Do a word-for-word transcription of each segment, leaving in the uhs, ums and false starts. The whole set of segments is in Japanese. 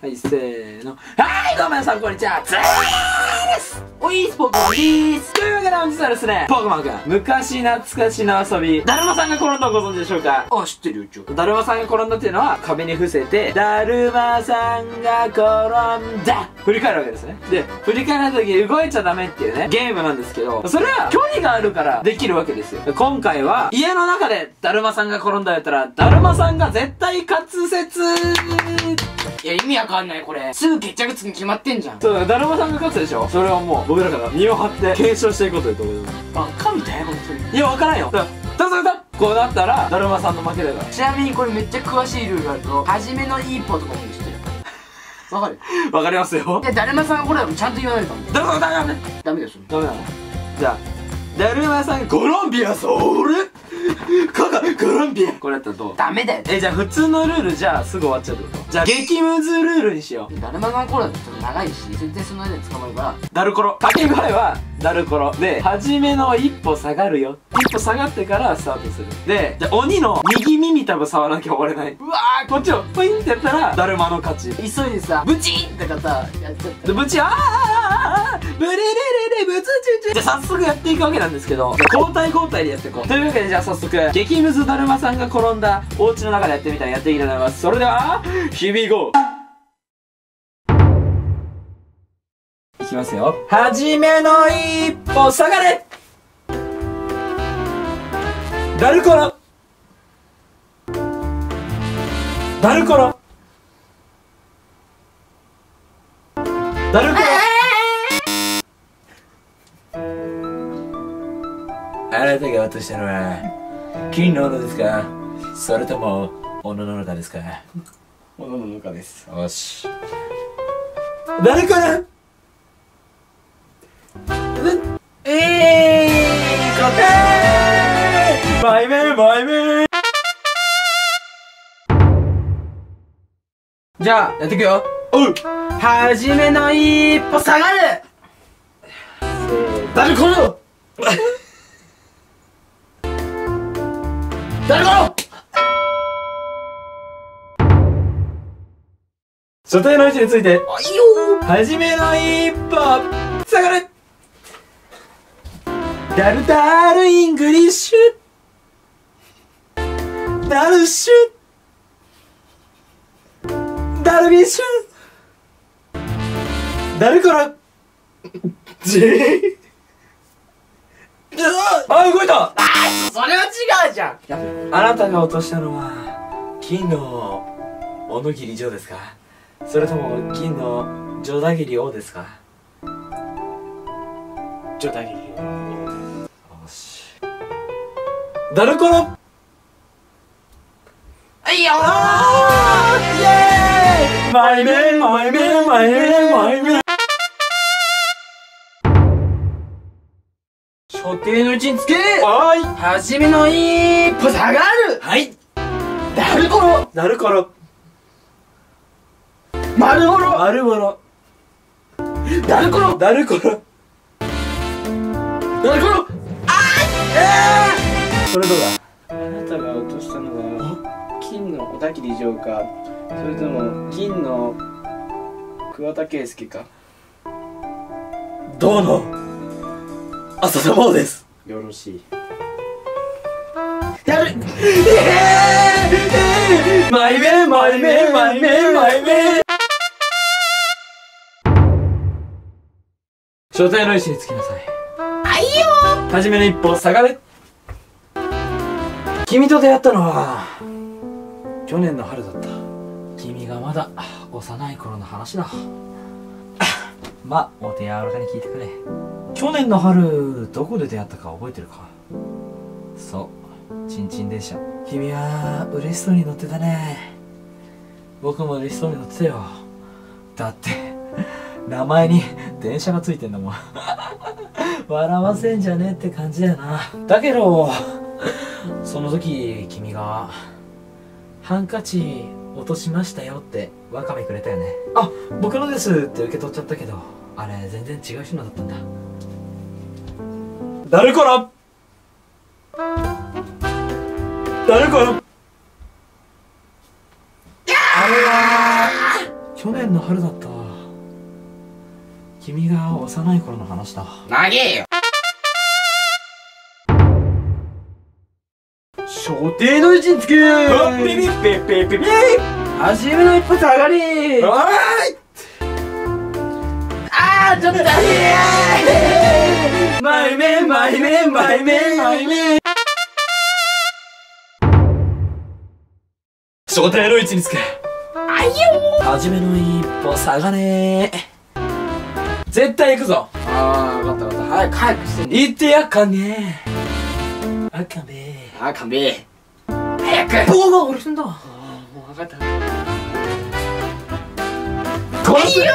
はい、せーの。はい、どうも皆さん、こんにちは。つーです。おいーす、ポケモンでーす。というわけで本日はですね、ポケモンくん、昔懐かしの遊び、だるまさんが転んだをご存知でしょうか？あ、知ってるよ、ちょ。だるまさんが転んだっていうのは、壁に伏せて、だるまさんが転んだ振り返るわけですね。で、振り返るとき動いちゃダメっていうね、ゲームなんですけど、それは距離があるからできるわけですよ。今回は、家の中でだるまさんが転んだやったら、だるまさんが絶対滑舌いや、意味わかんない、これ。すぐ決着つくに決まってんじゃん。 そうだ、だるまさんが勝つでしょ。それはもう、僕らから身を張って検証していこうというところで。 バカみたい、ほんとに。 いや、わからんよ。だから、だだだこうなったら、だるまさんの負けだから。 ちなみにこれめっちゃ詳しいルールがあると、初めのいい一歩とかも知ってる。わかる？ わかりますよ。 いや、だるまさんがこれでもちゃんと言わないと。 だるまさんダメダメですよ。 ダメなの？じゃあ、だるまさん、コロンビア、それかか、コロンビアこれやったらどう？ ダメだよ。 え、じゃあ普通のルールじゃあすぐ終わっちゃうってこと？じゃあ激ムズルールにしよう。 だるまさんこれだとちょっと長いし、全然その間に捕まるから。 ダルコロ。掛け声は、ダルコロ。で、初めの一歩下がるよ。一歩下がってからスタートする。で、じゃあ鬼の右耳多分触らなきゃ終われない。 うわー、 こっちをポインってやったら、だるまの勝ち。 急いでさ、ブチンってかさ、やっちゃった。 で、ぶち、あーあーあーブレレレレ、ブツチュチュ。じゃあ早速やっていくわけなんですけど、交代交代でやっていこう。というわけでじゃあ早速、激ムズだるまさんが転んだお家の中でやってみたらやっていきたいと思います。それでは、ヒビゴー。いきますよ。はじめの一歩下がれ。ダルコロ。ダルコロ。ダルコロ。あなたが落としたのは金の斧ですか、それとも斧の中ですか？ 斧の中です。 よし。ダルコロ。えー、答えマイメンマイメン。じゃあやっていくよ。おう。 はじめの一歩下がる。 ダルコロ。ダルコロ。所定の位置について。 あ、いいよー。はじめの一歩下がれ。ダルダルイングリッシュ。ダルシュ。ダルビッシュ。ダルコロ。ジー。あ、動いた。 あー、それは違うじゃん。 あなたが落としたのは金の小野切城ですか、それとも金のジョダギリ王ですか？ ジョダギリ。 よし。ダルコロ。 はいよー。 あー、イエーイ。マイメンマイメンマイメンマイメン。 所定の位置につけ。 はーい。 はじめの一歩下がる。 はい。 ダルコロ。 ダルコロ。 マルオロ。 マルボロ。 ダルコロ。 ダルコロ。 ダルコロ。 それどうだ？ あなたが落としたのは金の小田切城か、それとも銀の桑田佳祐か。 どうの浅田真央です。 よろしい。やる。 マイメンマイメンマイメンマイメン。所定の位置につきなさい。 あいよはじめの一歩下がれ。君と出会ったのは去年の春だった。君がまだ幼い頃の話だ。まあお手柔らかに聞いてくれ。去年の春どこで出会ったか覚えてるか？そう、チンチン電車。君は嬉しそうに乗ってたね。僕も嬉しそうに乗ってたよ。だって名前に電車がついてんだもん。笑わせんじゃねえって感じだよな。だけどその時君がハンカチ落としましたよってワカメくれたよね。あ、僕のですって受け取っちゃったけど、あれ全然違う人のだったんだ。ダルコロ。ダルコロ。あれは去年の春だったわ。君が幼い頃の話だ。 長えよ。所定の位置につけー。 ピピピピピピ初めの一発上がりー。 おーい。あーちょっとだけー。マイメンマイメンマイメンマイメン。所定の位置につけ。あいよー。初めの一歩下がれー。絶対行くぞ。 あー分かった分かった。早く早くして。 言ってやっかんねー。あかんべー。 あかんべ早く。 棒が折れてんだ。 もう分かった。 こいよ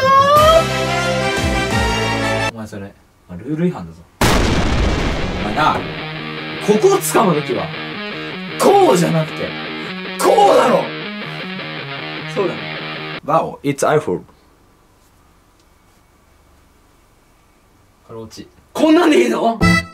ー。お前それルール違反だぞ。お前な、ここを掴むときはこうじゃなくてこうだろ。そうだね。Wow, it's iPhone。これ落ち。こんなんでいいの？